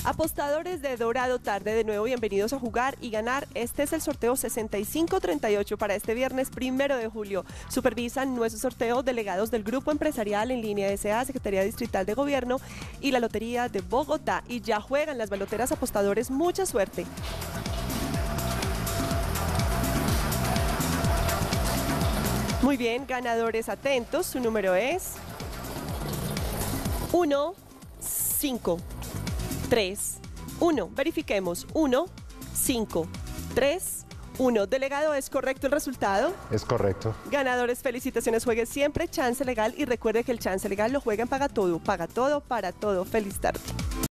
Apostadores de Dorado Tarde, de nuevo bienvenidos a jugar y ganar. Este es el sorteo 6538 para este viernes 1 de julio. Supervisan nuestro sorteo delegados del Grupo Empresarial en Línea S.A., Secretaría Distrital de Gobierno y la Lotería de Bogotá. Y ya juegan las baloteras apostadores. Mucha suerte. Muy bien, ganadores atentos. Su número es 1, 5, 3, 1. Verifiquemos. 1, 5, 3, 1. Delegado, ¿es correcto el resultado? Es correcto. Ganadores, felicitaciones. Juegue siempre Chance Legal y recuerde que el Chance Legal lo juega en Paga Todo para todo. Feliz tarde.